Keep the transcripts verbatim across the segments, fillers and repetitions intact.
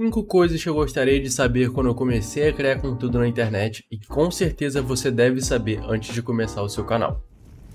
cinco coisas que eu gostaria de saber quando eu comecei a criar conteúdo na internet e que com certeza você deve saber antes de começar o seu canal.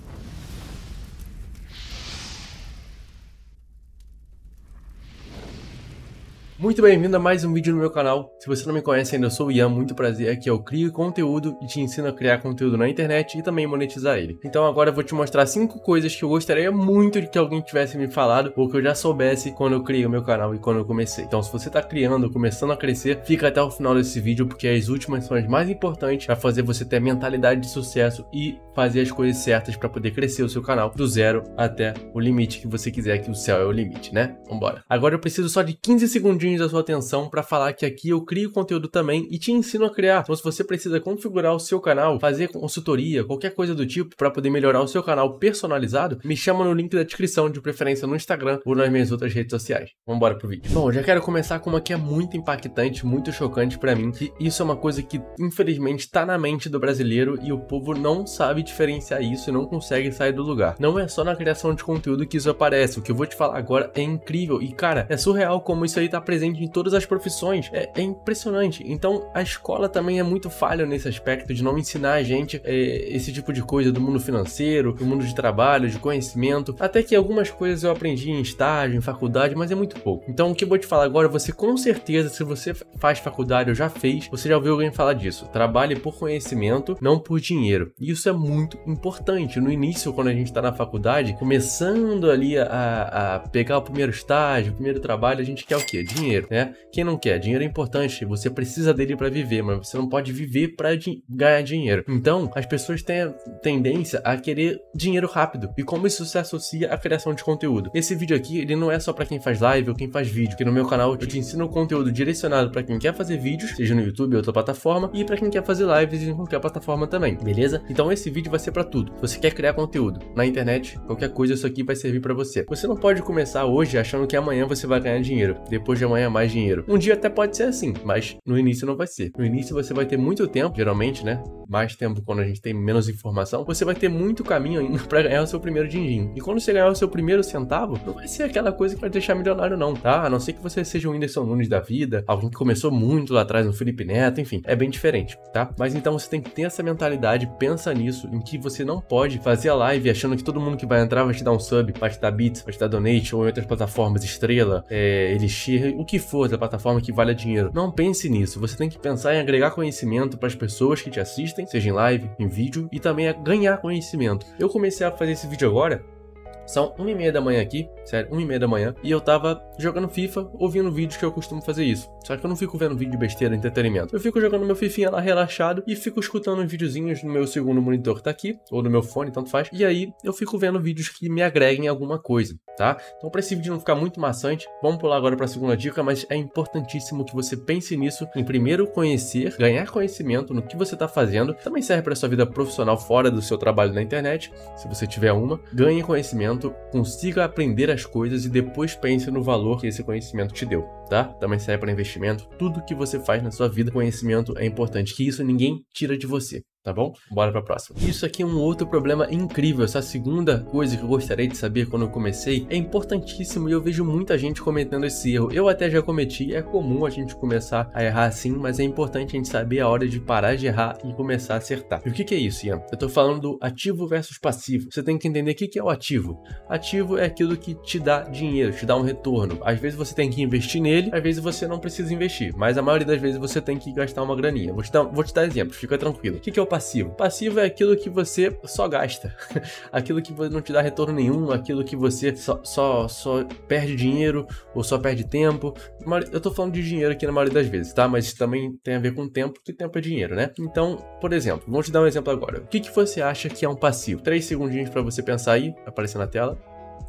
Muito bem-vindo a mais um vídeo no meu canal. Se você não me conhece ainda, eu sou o Ian, muito prazer, aqui eu crio conteúdo e te ensino a criar conteúdo na internet e também monetizar ele. Então agora eu vou te mostrar cinco coisas que eu gostaria muito de que alguém tivesse me falado ou que eu já soubesse quando eu criei o meu canal e quando eu comecei. Então se você está criando, começando a crescer, fica até o final desse vídeo porque as últimas são as mais importantes para fazer você ter a mentalidade de sucesso e fazer as coisas certas para poder crescer o seu canal do zero até o limite que você quiser, que o céu é o limite, né? Vambora. Agora eu preciso só de quinze segundinhos da sua atenção para falar que aqui eu crio conteúdo também e te ensino a criar. Então se você precisa configurar o seu canal, fazer consultoria, qualquer coisa do tipo para poder melhorar o seu canal personalizado, me chama no link da descrição, de preferência no Instagram ou nas minhas outras redes sociais. Vamos embora pro vídeo. Bom, já quero começar com uma que é muito impactante, muito chocante para mim, que isso é uma coisa que infelizmente está na mente do brasileiro e o povo não sabe diferenciar isso e não consegue sair do lugar. Não é só na criação de conteúdo que isso aparece. O que eu vou te falar agora é incrível e cara, é surreal como isso aí tá presente em todas as profissões, é, é impressionante. Então a escola também é muito falha nesse aspecto de não ensinar a gente é, esse tipo de coisa do mundo financeiro, do mundo de trabalho, de conhecimento, até que algumas coisas eu aprendi em estágio, em faculdade, mas é muito pouco. Então o que eu vou te falar agora, você com certeza, se você faz faculdade ou já fez, você já ouviu alguém falar disso. Trabalhe por conhecimento, não por dinheiro. E isso é muito importante. No início, quando a gente está na faculdade, começando ali a, a pegar o primeiro estágio, o primeiro trabalho, a gente quer o quê? Dinheiro, né? Quem não quer? Dinheiro é importante, você precisa dele para viver, mas você não pode viver para ganhar dinheiro. Então, as pessoas têm a tendência a querer dinheiro rápido. E como isso se associa à criação de conteúdo? Esse vídeo aqui, ele não é só para quem faz live ou quem faz vídeo, porque no meu canal eu te ensino conteúdo direcionado para quem quer fazer vídeos, seja no YouTube ou outra plataforma, e para quem quer fazer lives em qualquer plataforma também, beleza? Então esse vídeo vai ser para tudo. Se você quer criar conteúdo na internet, qualquer coisa, isso aqui vai servir para você. Você não pode começar hoje achando que amanhã você vai ganhar dinheiro, depois de amanhã mais dinheiro. Um dia até pode ser assim, mas no início não vai ser. No início você vai ter muito tempo, geralmente, né? Mais tempo quando a gente tem menos informação, você vai ter muito caminho ainda para ganhar o seu primeiro din-din. E quando você ganhar o seu primeiro centavo, não vai ser aquela coisa que vai te deixar milionário não, tá? A não ser que você seja um Whindersson Nunes da vida, alguém que começou muito lá atrás, no Felipe Neto, enfim, é bem diferente, tá? Mas então você tem que ter essa mentalidade, pensa nisso, em que você não pode fazer a live achando que todo mundo que vai entrar vai te dar um sub, vai te dar bits, vai te dar donate, ou em outras plataformas, Estrela, é, Elixir, o que for da plataforma que vale dinheiro. Não pense nisso, você tem que pensar em agregar conhecimento para as pessoas que te assistem, seja em live, em vídeo, e também a ganhar conhecimento. Eu comecei a fazer esse vídeo agora, são uma e meia da manhã aqui, sério, uma e meia da manhã, e eu tava jogando FIFA, ouvindo vídeos que eu costumo fazer isso. Só que eu não fico vendo vídeo de besteira, entretenimento. Eu fico jogando meu fifinha lá relaxado e fico escutando uns videozinhos no meu segundo monitor que tá aqui, ou no meu fone, tanto faz. E aí eu fico vendo vídeos que me agreguem alguma coisa, tá? Então pra esse vídeo não ficar muito maçante, vamos pular agora pra segunda dica, mas é importantíssimo que você pense nisso, em primeiro conhecer, ganhar conhecimento no que você tá fazendo. Também serve pra sua vida profissional fora do seu trabalho na internet, se você tiver uma. Ganhe conhecimento, consiga aprender as coisas e depois pense no valor que esse conhecimento te deu, tá? Também serve para investimento. Tudo que você faz na sua vida, conhecimento é importante, que isso ninguém tira de você. Tá bom? Bora pra próxima. Isso aqui é um outro problema incrível. Essa segunda coisa que eu gostaria de saber quando eu comecei é importantíssimo e eu vejo muita gente cometendo esse erro. Eu até já cometi, é comum a gente começar a errar assim, mas é importante a gente saber a hora de parar de errar e começar a acertar. E o que que é isso, Ian? Eu tô falando do ativo versus passivo. Você tem que entender o que que é o ativo. Ativo é aquilo que te dá dinheiro, te dá um retorno. Às vezes você tem que investir nele, às vezes você não precisa investir, mas a maioria das vezes você tem que gastar uma graninha. Vou te dar, vou te dar exemplos, fica tranquilo. O que que é o passivo? Passivo. Passivo é aquilo que você só gasta, aquilo que não te dá retorno nenhum, aquilo que você só, só, só perde dinheiro ou só perde tempo. Eu tô falando de dinheiro aqui na maioria das vezes, tá? Mas também tem a ver com tempo, porque tempo é dinheiro, né? Então, por exemplo, vou te dar um exemplo agora. O que que você acha que é um passivo? Três segundinhos para você pensar aí, aparecer na tela.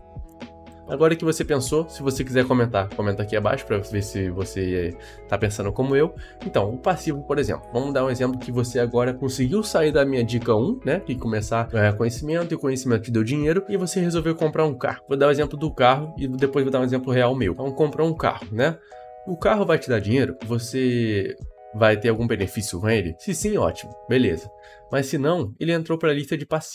Agora que você pensou, se você quiser comentar, comenta aqui abaixo para ver se você tá pensando como eu. Então, o passivo, por exemplo, vamos dar um exemplo que você agora conseguiu sair da minha dica um, né, que começar a ganhar conhecimento, e o conhecimento te deu dinheiro, e você resolveu comprar um carro. Vou dar o um exemplo do carro e depois vou dar um exemplo real meu. Então, comprou um carro, né? O carro vai te dar dinheiro, você vai ter algum benefício com ele? Se sim, ótimo, beleza. Mas se não, ele entrou para a lista de passivo.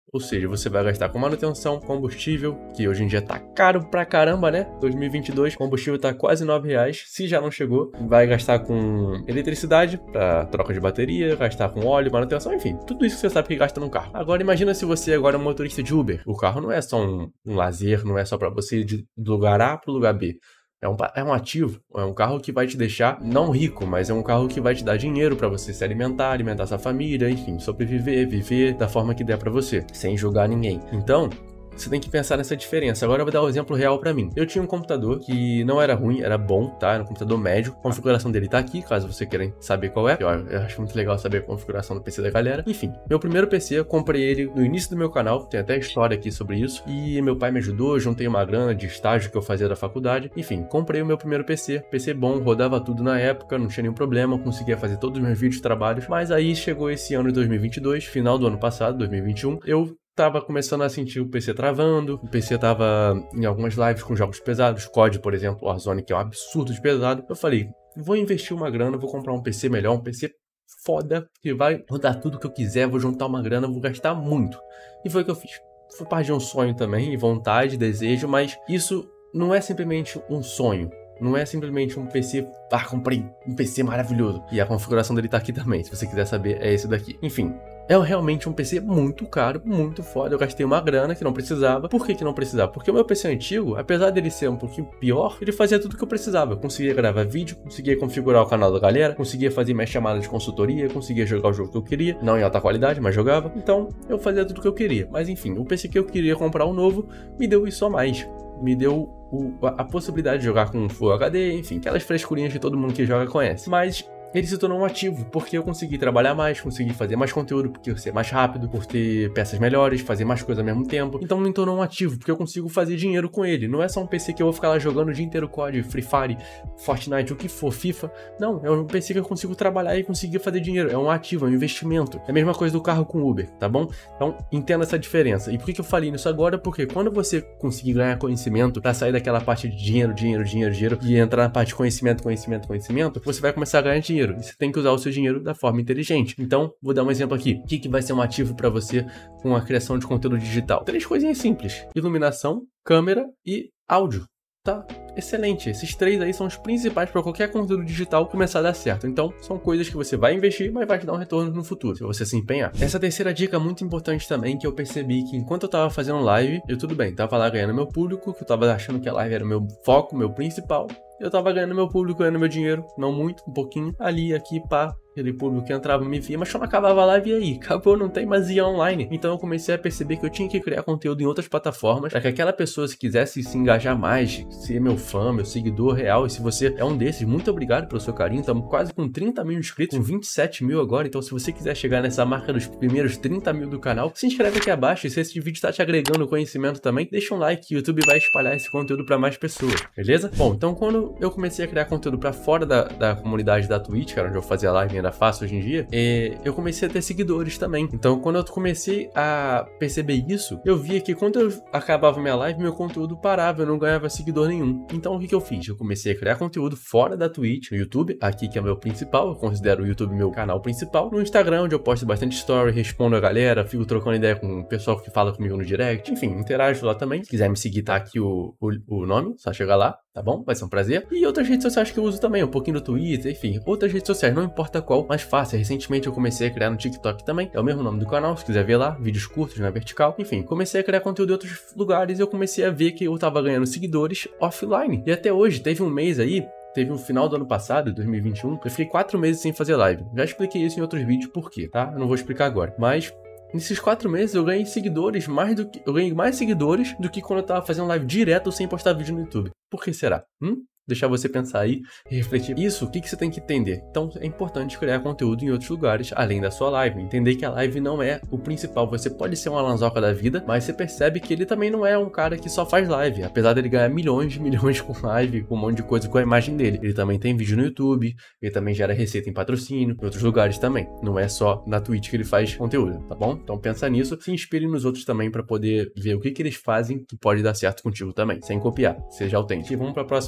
Ou seja, você vai gastar com manutenção, combustível, que hoje em dia tá caro pra caramba, né? dois mil e vinte e dois, combustível tá quase nove reais, se já não chegou. Vai gastar com eletricidade pra troca de bateria, gastar com óleo, manutenção, enfim, tudo isso que você sabe que gasta num carro. Agora imagina se você agora é um motorista de Uber. O carro não é só um, um lazer, não é só pra você ir de, do lugar A pro lugar B. É um, é um ativo, é um carro que vai te deixar não rico, mas é um carro que vai te dar dinheiro pra você se alimentar, alimentar sua família, enfim, sobreviver, viver da forma que der pra você, sem julgar ninguém. Então, você tem que pensar nessa diferença. Agora eu vou dar um exemplo real pra mim. Eu tinha um computador que não era ruim, era bom, tá? Era um computador médio. A configuração dele tá aqui, caso você queira saber qual é. Eu, eu acho muito legal saber a configuração do P C da galera. Enfim, meu primeiro P C, eu comprei ele no início do meu canal. Tem até história aqui sobre isso. E meu pai me ajudou, juntei uma grana de estágio que eu fazia da faculdade. Enfim, comprei o meu primeiro P C. P C bom, rodava tudo na época, não tinha nenhum problema, conseguia fazer todos os meus vídeos, trabalhos. Mas aí chegou esse ano de dois mil e vinte e dois, final do ano passado, dois mil e vinte e um, eu tava começando a sentir o P C travando, o P C tava em algumas lives com jogos pesados, C O D, por exemplo, Warzone, que é um absurdo de pesado. Eu falei, vou investir uma grana, vou comprar um P C melhor, um P C foda, que vai rodar tudo que eu quiser, vou juntar uma grana, vou gastar muito. E foi o que eu fiz. Foi parte de um sonho também, vontade, desejo, mas isso não é simplesmente um sonho. Não é simplesmente um P C, ah, comprei um P C maravilhoso. E a configuração dele tá aqui também, se você quiser saber, é esse daqui. Enfim, é realmente um P C muito caro, muito foda. Eu gastei uma grana que não precisava. Por que que não precisava? Porque o meu P C antigo, apesar dele ser um pouquinho pior, ele fazia tudo que eu precisava. Eu conseguia gravar vídeo, conseguia configurar o canal da galera, conseguia fazer minhas chamadas de consultoria, conseguia jogar o jogo que eu queria. Não em alta qualidade, mas jogava. Então, eu fazia tudo que eu queria. Mas enfim, o P C que eu queria comprar um novo me deu isso a mais. Me deu o, a, a possibilidade de jogar com Full H D, enfim, aquelas frescurinhas que todo mundo que joga conhece. Mas ele se tornou um ativo, porque eu consegui trabalhar mais, consegui fazer mais conteúdo, porque eu ser mais rápido, por ter peças melhores, fazer mais coisas ao mesmo tempo. Então me tornou um ativo, porque eu consigo fazer dinheiro com ele. Não é só um P C que eu vou ficar lá jogando o dia inteiro C O D, Free Fire, Fortnite, o que for, FIFA. Não, é um P C que eu consigo trabalhar e conseguir fazer dinheiro. É um ativo, é um investimento. É a mesma coisa do carro com Uber, tá bom? Então entenda essa diferença. E por que que eu falei nisso agora? Porque quando você conseguir ganhar conhecimento pra sair daquela parte de dinheiro, dinheiro, dinheiro, dinheiro e entrar na parte de conhecimento, conhecimento, conhecimento, você vai começar a ganhar dinheiro. E você tem que usar o seu dinheiro da forma inteligente. Então, vou dar um exemplo aqui. O que, que vai ser um ativo para você com a criação de conteúdo digital? Três coisinhas simples: iluminação, câmera e áudio. Tá? Excelente. Esses três aí são os principais para qualquer conteúdo digital começar a dar certo. Então, são coisas que você vai investir, mas vai te dar um retorno no futuro, se você se empenhar. Essa terceira dica é muito importante também, que eu percebi que enquanto eu tava fazendo live, eu tudo bem, tava lá ganhando meu público, que eu tava achando que a live era o meu foco, meu principal. Eu tava ganhando meu público, ganhando meu dinheiro, não muito, um pouquinho, ali, aqui, pá, aquele público que entrava me via, mas quando acabava a live, e aí? Acabou, não tem mais ia online. Então eu comecei a perceber que eu tinha que criar conteúdo em outras plataformas, para que aquela pessoa, se quisesse se engajar mais, ser meu fã, meu seguidor real, e se você é um desses, muito obrigado pelo seu carinho, estamos quase com trinta mil inscritos, com vinte e sete mil agora, então se você quiser chegar nessa marca dos primeiros trinta mil do canal, se inscreve aqui abaixo, e se esse vídeo está te agregando conhecimento também, deixa um like, que o YouTube vai espalhar esse conteúdo para mais pessoas, beleza? Bom, então quando eu comecei a criar conteúdo para fora da, da comunidade da Twitch, cara, onde eu fazia live e ainda faço hoje em dia, é, eu comecei a ter seguidores também. Então, quando eu comecei a perceber isso, eu via que quando eu acabava minha live, meu conteúdo parava, eu não ganhava seguidor nenhum. Então, o que que eu fiz? Eu comecei a criar conteúdo fora da Twitch, no YouTube, aqui que é meu principal, eu considero o YouTube meu canal principal, no Instagram, onde eu posto bastante story, respondo a galera, fico trocando ideia com o pessoal que fala comigo no direct, enfim, interajo lá também. Se quiser me seguir, tá aqui o, o, o nome, só chegar lá, tá bom? Vai ser um prazer. E outras redes sociais que eu uso também, um pouquinho do Twitter, enfim, outras redes sociais, não importa qual, mais fácil. Recentemente eu comecei a criar no TikTok também, é o mesmo nome do canal, se quiser ver lá, vídeos curtos na vertical. Enfim, comecei a criar conteúdo em outros lugares e eu comecei a ver que eu tava ganhando seguidores offline. E até hoje, teve um mês aí, teve um final do ano passado, dois mil e vinte e um, eu fiquei quatro meses sem fazer live. Já expliquei isso em outros vídeos por quê, tá? Eu não vou explicar agora, mas nesses quatro meses eu ganhei seguidores mais do que... Eu ganhei mais seguidores do que quando eu tava fazendo live direto sem postar vídeo no YouTube. Por que será? Hum? Deixar você pensar aí e refletir. Isso, o que, que você tem que entender? Então, é importante criar conteúdo em outros lugares, além da sua live. Entender que a live não é o principal. Você pode ser uma lanzoca da vida, mas você percebe que ele também não é um cara que só faz live. Apesar dele ganhar milhões e milhões com live, com um monte de coisa com a imagem dele. Ele também tem vídeo no YouTube, ele também gera receita em patrocínio, em outros lugares também. Não é só na Twitch que ele faz conteúdo, tá bom? Então pensa nisso, se inspire nos outros também para poder ver o que, que eles fazem que pode dar certo contigo também, sem copiar. Seja autêntico. E vamos para a próxima coisa que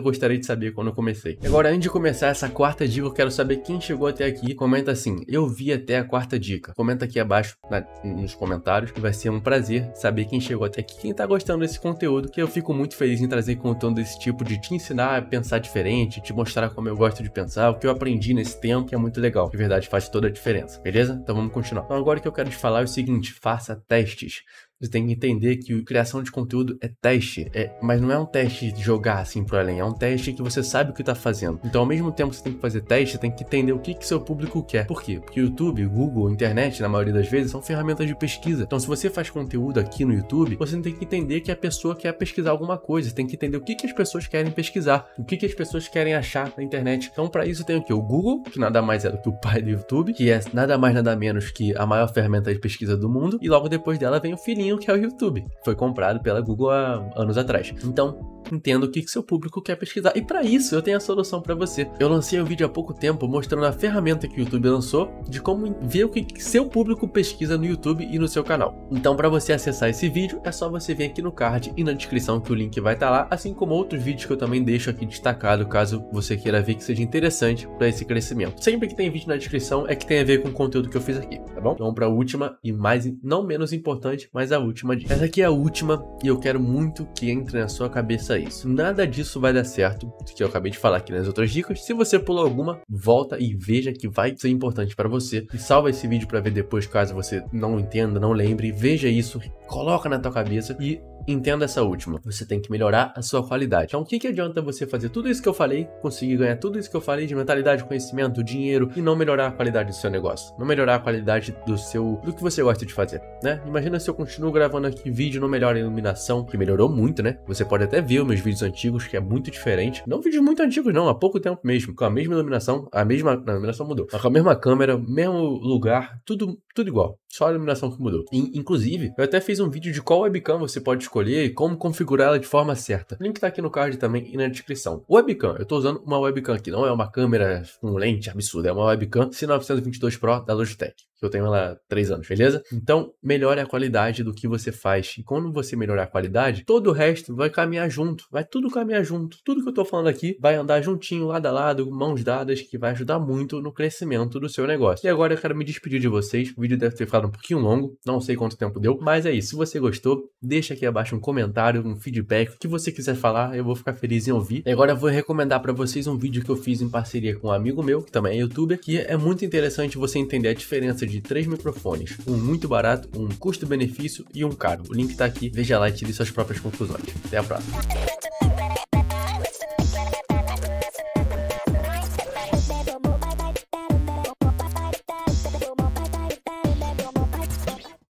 eu gostaria de saber quando eu comecei. Agora, antes de começar essa quarta dica, eu quero saber quem chegou até aqui. Comenta assim, eu vi até a quarta dica. Comenta aqui abaixo na, nos comentários, que vai ser um prazer saber quem chegou até aqui, quem tá gostando desse conteúdo, que eu fico muito feliz em trazer conteúdo desse tipo, de te ensinar a pensar diferente, te mostrar como eu gosto de pensar, o que eu aprendi nesse tempo, que é muito legal. De verdade, faz toda a diferença, beleza? Então vamos continuar. Então agora o que eu quero te falar é o seguinte, faça testes. Você tem que entender que a criação de conteúdo é teste, é, mas não é um teste de jogar assim pro além, é um teste que você sabe o que tá fazendo. Então, ao mesmo tempo que você tem que fazer teste, você tem que entender o que que seu público quer. Por quê? Porque o YouTube, Google, internet, na maioria das vezes, são ferramentas de pesquisa. Então, se você faz conteúdo aqui no YouTube, você tem que entender que a pessoa quer pesquisar alguma coisa, você tem que entender o que que as pessoas querem pesquisar, o que que as pessoas querem achar na internet. Então, para isso tem o quê? O Google, que nada mais é do que o pai do YouTube, que é nada mais nada menos que a maior ferramenta de pesquisa do mundo, e logo depois dela vem o filhinho, que é o YouTube. Foi comprado pela Google há anos atrás. Então, entenda o que, que seu público quer pesquisar. E para isso, eu tenho a solução para você. Eu lancei um vídeo há pouco tempo mostrando a ferramenta que o YouTube lançou de como ver o que seu público pesquisa no YouTube e no seu canal. Então, para você acessar esse vídeo, é só você vir aqui no card e na descrição que o link vai estar lá, assim como outros vídeos que eu também deixo aqui destacado, caso você queira ver que seja interessante para esse crescimento. Sempre que tem vídeo na descrição é que tem a ver com o conteúdo que eu fiz aqui, tá bom? Então, para a última e mais, não menos importante, mas a última dica. Essa aqui é a última e eu quero muito que entre na sua cabeça isso. Nada disso vai dar certo, que eu acabei de falar aqui nas outras dicas. Se você pulou alguma, volta e veja que vai ser importante para você. E salva esse vídeo para ver depois, caso você não entenda, não lembre. Veja isso, coloca na tua cabeça e entenda essa última. Você tem que melhorar a sua qualidade. Então, o que, que adianta você fazer tudo isso que eu falei, conseguir ganhar tudo isso que eu falei de mentalidade, conhecimento, dinheiro e não melhorar a qualidade do seu negócio? Não melhorar a qualidade do seu, do que você gosta de fazer, né? Imagina se eu continuo gravando aqui vídeo, não melhora a iluminação, que melhorou muito, né? Você pode até ver os meus vídeos antigos, que é muito diferente. Não vídeos muito antigos, não, há pouco tempo mesmo, com a mesma iluminação, a mesma, não, a iluminação mudou, com a mesma câmera, mesmo lugar, tudo, tudo igual. Só a iluminação que mudou. E, inclusive, eu até fiz um vídeo de qual webcam você pode escolher e como configurar ela de forma certa. O link tá aqui no card também e na descrição. Webcam, eu tô usando uma webcam aqui, não é uma câmera com lente absurda, é uma webcam C novecentos e vinte e dois Pro da Logitech, que eu tenho ela há três anos, beleza? Então, melhore a qualidade do que você faz. E quando você melhorar a qualidade, todo o resto vai caminhar junto, vai tudo caminhar junto. Tudo que eu tô falando aqui vai andar juntinho, lado a lado, mãos dadas, que vai ajudar muito no crescimento do seu negócio. E agora eu quero me despedir de vocês. O vídeo deve ter ficado um pouquinho longo, não sei quanto tempo deu, mas é isso. Se você gostou, deixa aqui abaixo um comentário, um feedback, o que você quiser falar, eu vou ficar feliz em ouvir. E agora eu vou recomendar para vocês um vídeo que eu fiz em parceria com um amigo meu, que também é youtuber, que é muito interessante você entender a diferença de três microfones, um muito barato, um custo-benefício e um caro. O link tá aqui, veja lá e tire suas próprias conclusões. Até a próxima.